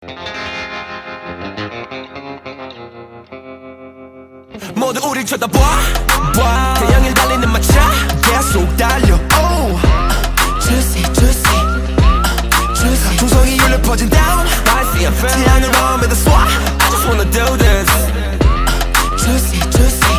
모두 우릴 쳐다봐 태양을 달리는 마차 계속 달려 Juicy juicy juicy 중성이 울려 퍼진 down 태양을 마음에다 쏴 I just wanna do this Juicy juicy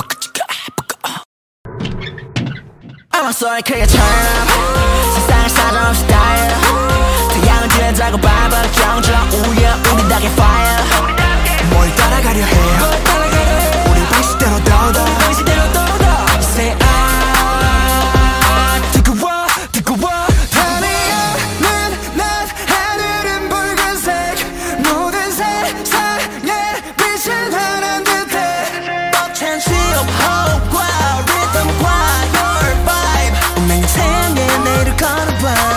I'm a soul creature 세상을 사정없이 스타일 태양을 뒤에다가 밟아 정적 우예 우리 닭의 fire 뭘 따라가려 해 우리 방식대로 떠도 Say 듣고 와 달리는 날 하늘은 붉은색 모든 세상에 빛을 하는 듯해 벅찬 호흡과 리듬과 your vibe 운명의 태양에 내일을 거는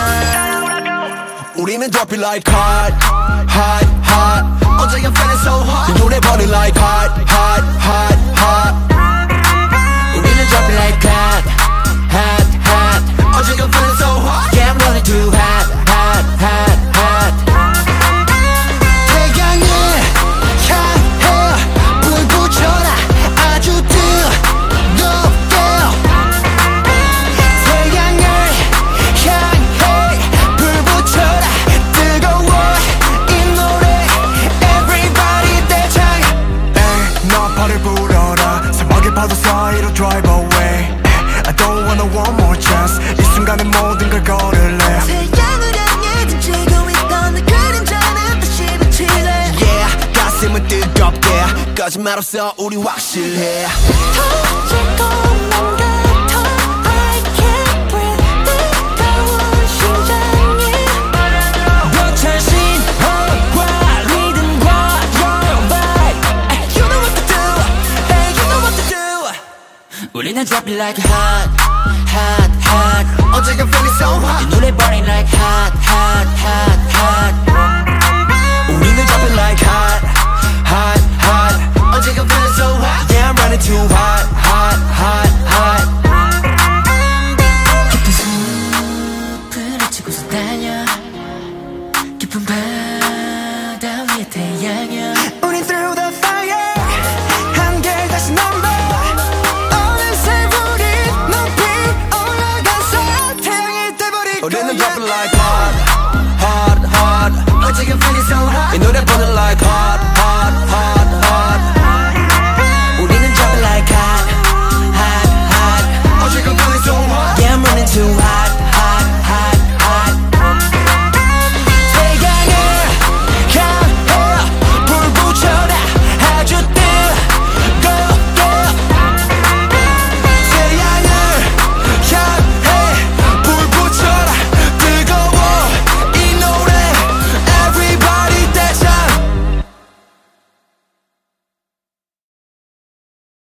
밤 우리는 drop it like hot hot hot 어제 I'm feeling so hot 이 노래 burning like hot hot hot hot 우리는 drop it like hot hot hot 어제 I'm feeling so hot yeah I'm running too hot hot hot hot 태양을 향해 불 붙여라 아주 뜨겁게 태양을 향해 불 붙여라 뜨거워 이 노래 everybody 대창 나 팔을 불어라 사막의 파도 사이로 drive away I don't wanna one more chance 이 순간에 모든 걸 걸을래 태양을 향해 등지고 있던 내 그림자는 다시 비치네 Yeah 가슴은 뜨겁게 거짓말 없어 우리 확실해 터지고 난 같아 I can't breathe 뜨거운 심장이 벅찬 신호과 리듬과 your vibe You know what to do Hey you know what to do 우리는 drop it like hot hot hot 어제 I'm feeling so hot 이 노래 burning like hot hot hot hot 우리는 drop it like hot hot hot 어제 I'm feeling so hot yeah I'm running too hot hot hot hot 깊은 숲을 헤치고서 달려 깊은 바다 위에 태양이야